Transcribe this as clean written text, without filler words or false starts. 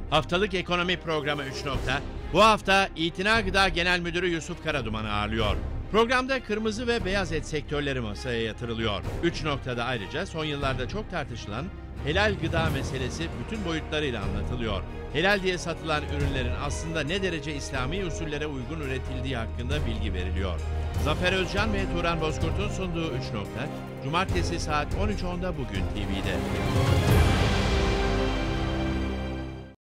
Haftalık ekonomi programı 3 nokta. Bu hafta İtina Gıda Genel Müdürü Yusuf Karaduman'ı ağırlıyor. Programda kırmızı ve beyaz et sektörleri masaya yatırılıyor. 3 noktada ayrıca son yıllarda çok tartışılan helal gıda meselesi bütün boyutlarıyla anlatılıyor. Helal diye satılan ürünlerin aslında ne derece İslami usullere uygun üretildiği hakkında bilgi veriliyor. Zafer Özcan ve Turan Bozkurt'un sunduğu 3 nokta, Cumartesi saat 13.10'da Bugün TV'de.